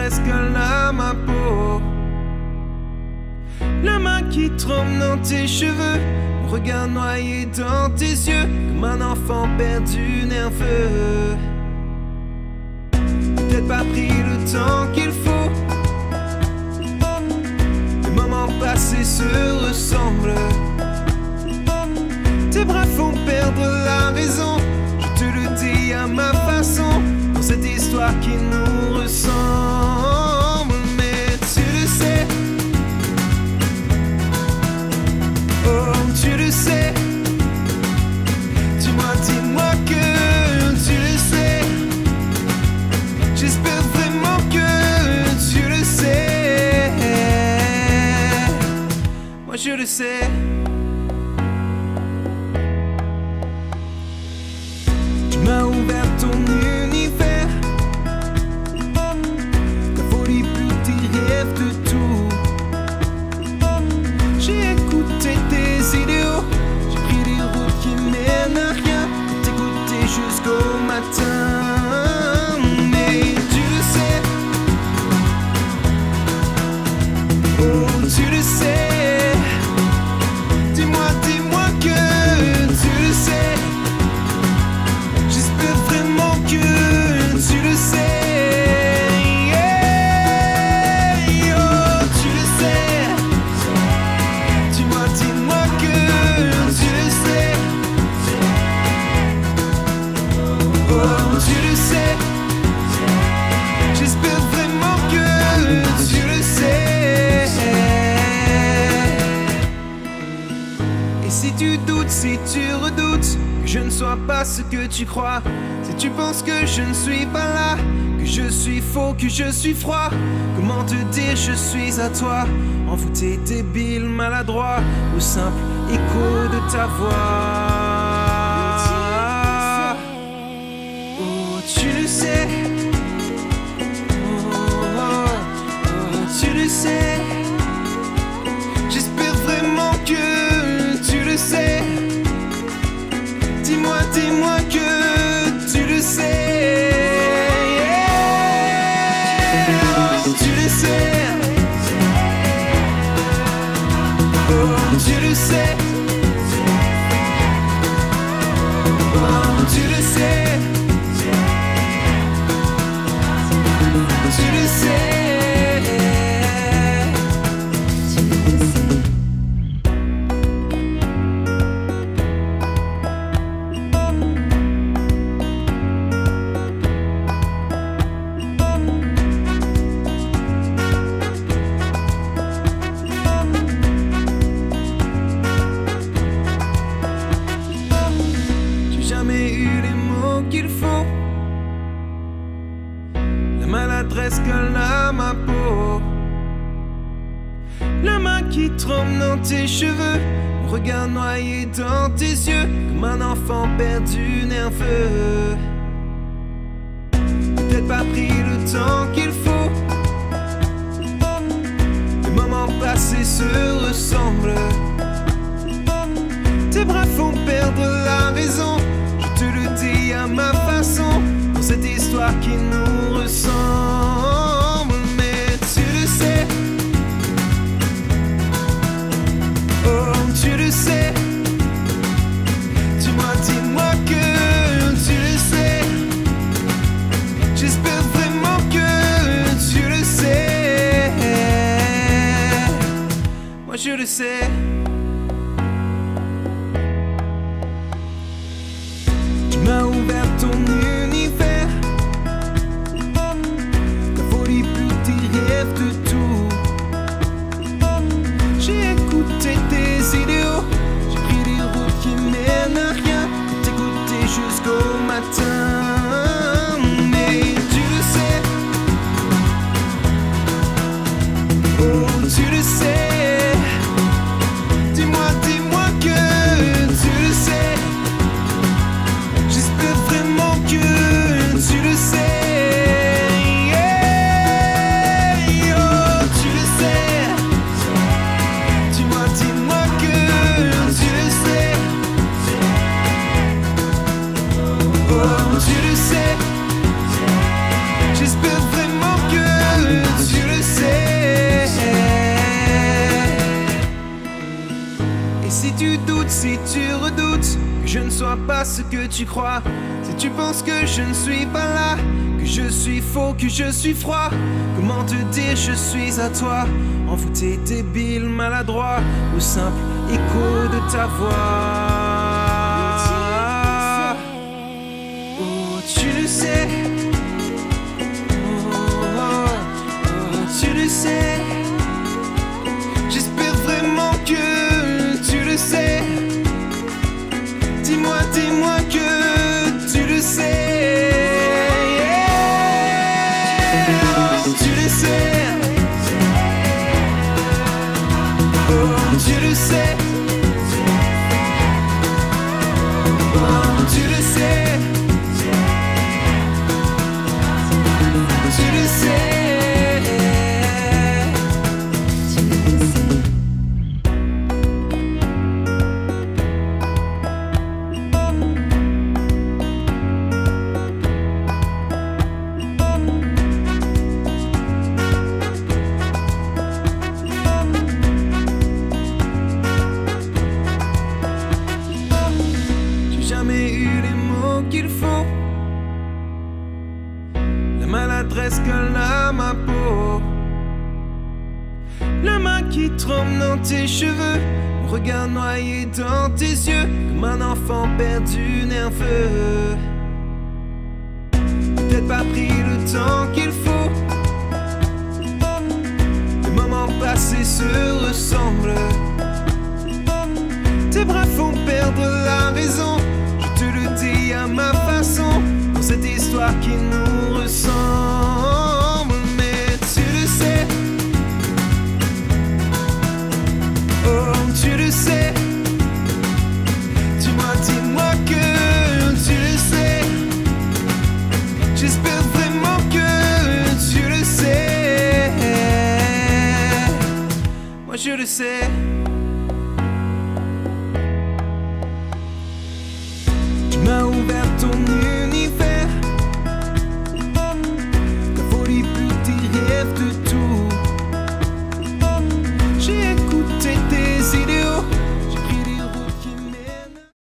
maladresse colle à ma peau. La main qui tremble dans tes cheveux, mon regard noyé dans tes yeux, comme un enfant perdu nerveux. Peut-être pas pris le temps qu'il faut. Les moments passés se ressemblent. Tes bras font perdre la raison. Je te le dis à ma façon, dans cette histoire qui nous ressemble. Mais tu le sais, oh tu le sais. Dis-moi que tu le sais. J'espère vraiment que tu le sais. Moi je le sais. Tu m'as ouvert ton univers, la folie plus tes rêves de tout. J'ai écouté tes idéaux, j'ai pris des routes qui mènent à rien, t'écouter jusqu'au matin. Mais tu le sais, oh tu le sais. Dis-moi que tu le sais. J'espère vraiment que tu le sais. Yeah. Oh tu le sais. Dis-moi que tu le sais. Oh tu le sais. J'espère vraiment que tu le sais. Et si tu doutes, si tu redoutes que je ne sois pas ce que tu crois, si tu penses que je ne suis pas là, que je suis faux, que je suis froid, comment te dire je suis à toi, envoûté, débile, maladroit, au simple écho de ta voix. Oh tu le sais. Oh tu le sais. J'espère vraiment que tu le sais. Dis-moi que tu le sais. Yeah. Oh, tu le sais. Oh, tu le sais. Oh, tu le sais. Tu le sais. Qu'il faut. La maladresse colle à ma peau. La main qui tremble dans tes cheveux, mon regard noyé dans tes yeux, comme un enfant perdu nerveux. Peut-être pas pris le temps qu'il faut. Les moments passés se ressemblent. Tes bras font perdre la raison. Je te le dis à ma façon, dans cette histoire qui nous ressemble. Mais tu le sais, oh tu le sais. Dis-moi que tu le sais. J'espère vraiment que tu le sais. Moi je le sais. Tu m'as ouvert ton univers, la folie plus tes rêves de tout. J'ai écouté tes idéaux, j'ai pris des routes qui mènent à rien, t'écouter jusqu'au matin. Mais tu le sais, oh tu le sais. tu redoutes que je ne sois pas ce que tu crois, si tu penses que je ne suis pas là, que je suis faux, que je suis froid, comment te dire je suis à toi, envoûté, débile, maladroit, au simple écho de ta voix. Oh, tu le sais. Tu le sais, j'espère vraiment que tu le sais. Dis-moi, dis-moi que tu le sais. Yeah. Oh, tu le sais. Oh, tu le sais. Oh, tu le sais. Tu le sais. Jamais eu les mots qu'il faut, la maladresse colle à ma peau, la main qui tremble dans tes cheveux, mon regard noyé dans tes yeux, comme un enfant perdu nerveux. Peut-être pas pris le temps qu'il faut, les moments passés se ressemblent, tes bras font perdre la raison. Je te le dis à ma façon, dans cette histoire qui nous ressemble. Mais tu le sais, oh tu le sais. Dis-moi que tu le sais. J'espère vraiment que tu le sais. Moi je le sais.